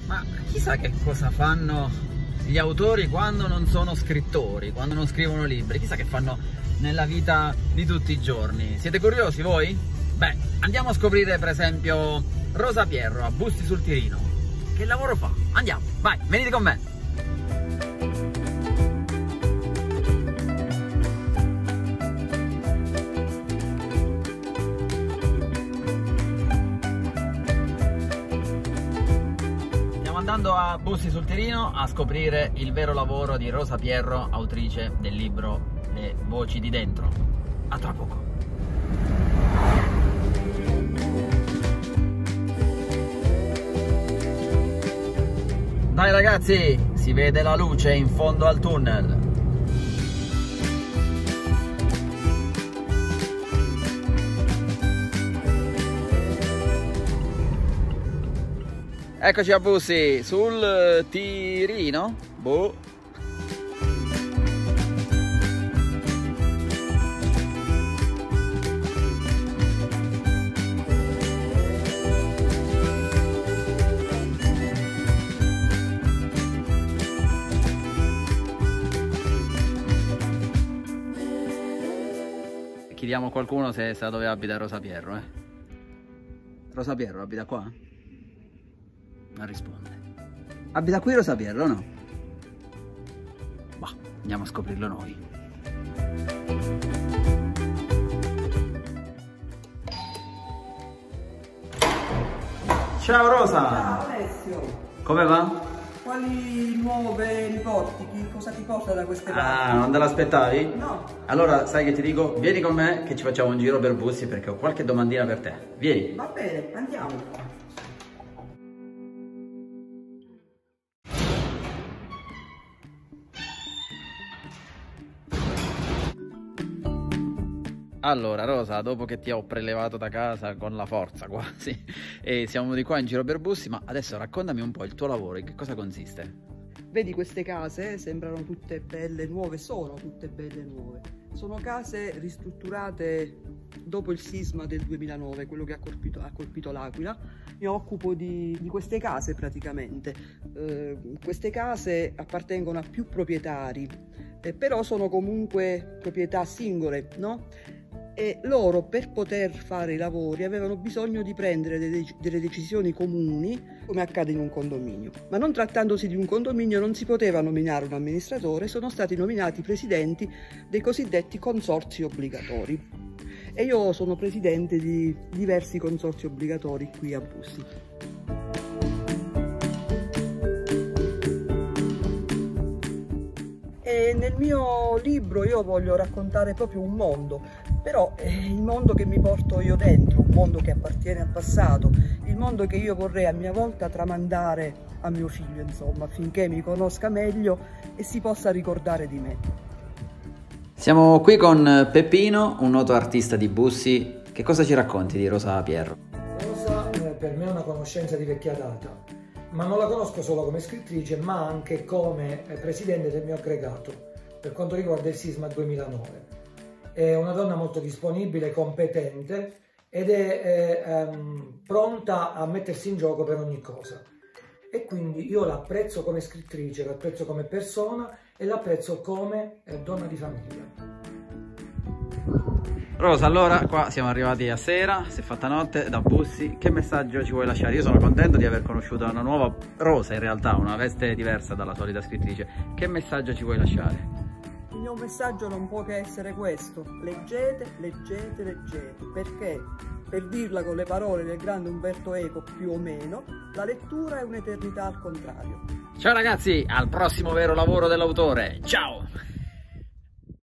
Ma chissà che cosa fanno gli autori quando non sono scrittori, quando non scrivono libri, chissà che fanno nella vita di tutti i giorni. Siete curiosi voi? Beh, andiamo a scoprire per esempio Rosa Pierro a Bussi sul Tirino. Che lavoro fa? Andiamo, vai, venite con me! Andando a Bussi sul Tirino a scoprire il vero lavoro di Rosa Pierro, autrice del libro Le voci di dentro. A tra poco. Dai ragazzi, si vede la luce in fondo al tunnel. Eccoci a Bussi, sul Tirino. Boh. Chiediamo a qualcuno se sa dove abita Rosa Pierro, eh. Rosa Pierro abita qua? Non risponde. Abita qui Rosa Pierro o no? Bah, andiamo a scoprirlo noi. Ciao Rosa! Ciao Alessio! Come va? Quali nuove riporti? Cosa ti porta da queste parti? Ah, non te l'aspettavi? No. Allora, sai che ti dico? Vieni con me che ci facciamo un giro per Bussi perché ho qualche domandina per te. Vieni. Va bene, andiamo. Allora Rosa, dopo che ti ho prelevato da casa con la forza quasi e siamo di qua in giro per Bussi, ma adesso raccontami un po' il tuo lavoro, in che cosa consiste? Vedi queste case? Sembrano tutte belle nuove, sono tutte belle nuove. Sono case ristrutturate dopo il sisma del 2009, quello che ha colpito l'Aquila. Mi occupo di queste case praticamente. Queste case appartengono a più proprietari, però sono comunque proprietà singole, no? E loro per poter fare i lavori avevano bisogno di prendere delle decisioni comuni, come accade in un condominio. Ma non trattandosi di un condominio non si poteva nominare un amministratore, sono stati nominati presidenti dei cosiddetti consorzi obbligatori. E io sono presidente di diversi consorzi obbligatori qui a Bussi. E nel mio libro io voglio raccontare proprio un mondo, però è il mondo che mi porto io dentro, un mondo che appartiene al passato, il mondo che io vorrei a mia volta tramandare a mio figlio, insomma, affinché mi conosca meglio e si possa ricordare di me. Siamo qui con Peppino, un noto artista di Bussi. Che cosa ci racconti di Rosa Pierro? Rosa per me è una conoscenza di vecchia data, ma non la conosco solo come scrittrice, ma anche come presidente del mio aggregato per quanto riguarda il sisma 2009. È una donna molto disponibile, competente ed è pronta a mettersi in gioco per ogni cosa. E quindi io l'apprezzo come scrittrice, l'apprezzo come persona e l'apprezzo come donna di famiglia. Rosa, allora qua siamo arrivati a sera, si è fatta notte da Bussi, che messaggio ci vuoi lasciare? Io sono contento di aver conosciuto una nuova Rosa, in realtà una veste diversa dalla solita scrittrice. Che messaggio ci vuoi lasciare? Il mio messaggio non può che essere questo: leggete, leggete, leggete, perché, per dirla con le parole del grande Umberto Eco più o meno, la lettura è un'eternità al contrario. Ciao ragazzi, al prossimo vero lavoro dell'autore, ciao!